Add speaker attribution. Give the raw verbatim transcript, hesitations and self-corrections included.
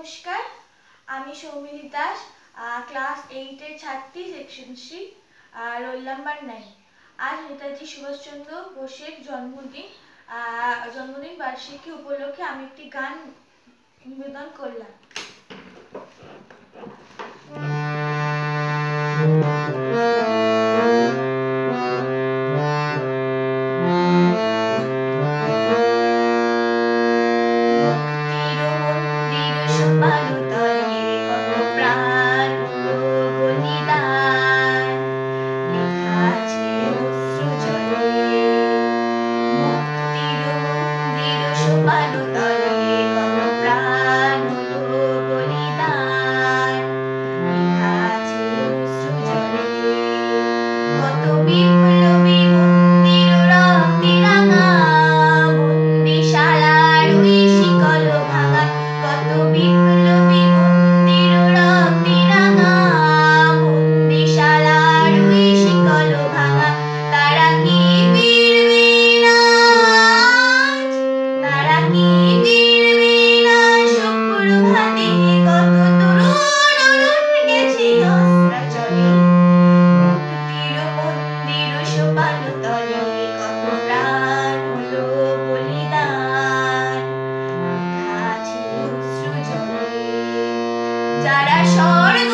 Speaker 1: নমস্কার, আমি সৌমিলি দাস, ক্লাস এইটের ছাত্রী, section C, roll number nine. আজ নেতাজি সুভাষচন্দ্র বোসের জন্মদিন জন্মদিন বার্ষিকী উপলক্ষে আমি একটি গান নিবেদন করলাম। যারা